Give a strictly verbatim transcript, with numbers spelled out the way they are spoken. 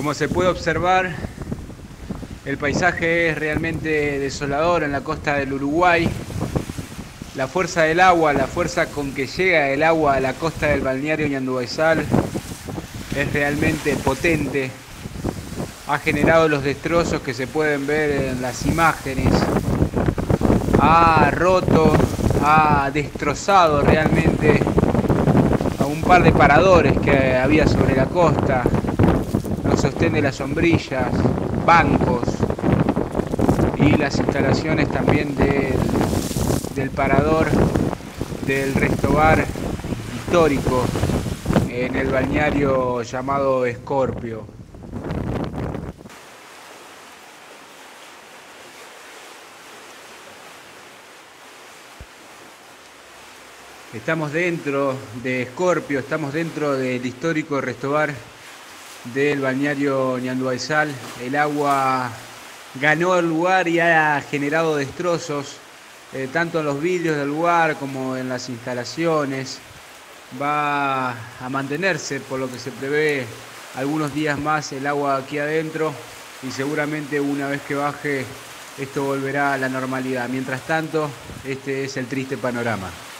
Como se puede observar, el paisaje es realmente desolador en la costa del Uruguay. La fuerza del agua, la fuerza con que llega el agua a la costa del balneario Ñanduaysal es realmente potente. Ha generado los destrozos que se pueden ver en las imágenes. Ha roto, ha destrozado realmente a un par de paradores que había sobre la costa. No sostiene las sombrillas, bancos y las instalaciones también del, del parador del restobar histórico en el balneario llamado Escorpio. Estamos dentro de Escorpio, estamos dentro del histórico restobar del balneario Ñanduaysal. El agua ganó el lugar y ha generado destrozos, eh, tanto en los vidrios del lugar como en las instalaciones. Va a mantenerse, por lo que se prevé, algunos días más el agua aquí adentro y seguramente una vez que baje esto volverá a la normalidad. Mientras tanto, este es el triste panorama.